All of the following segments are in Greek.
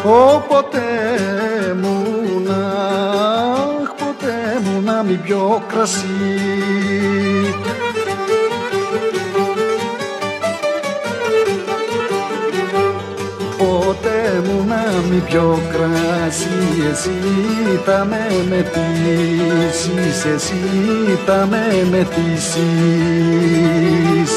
Όποτε μου να μην πιω κρασί. Ποτέ μου να μην πιω κρασί, εσύ θα με μετήσεις, εσύ θα με μετήσεις.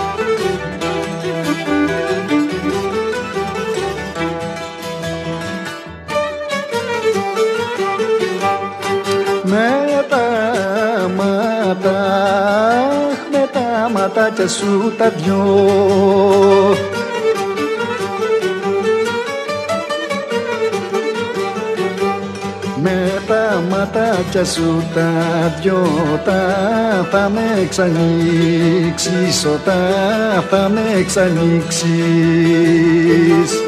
Με τα ματάκια σου τα δυο, με τα ματάκια σου τα δυο, θα με εξανοίξεις, όταν θα με εξανοίξεις.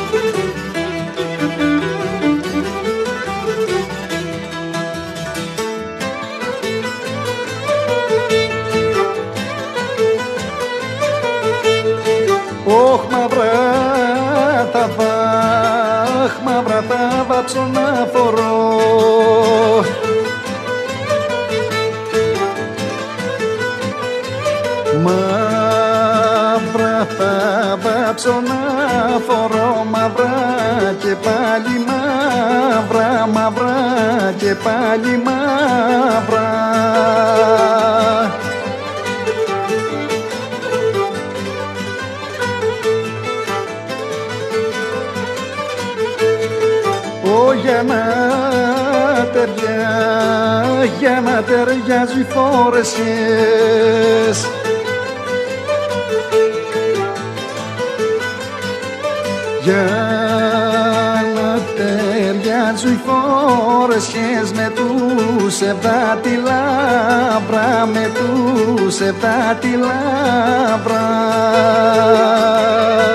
Όχ μαύρα θα βάψω να φορώ, μαύρα θα βάψω να φορώ, μαύρα και πάλι μαύρα, μαύρα και πάλι μαύρα. Για να ταιριάζει φόρεσες, για να ταιριάζει φόρεσες, με τους εβδάτη λαμπρά, με τους εβδάτη λαμπρά.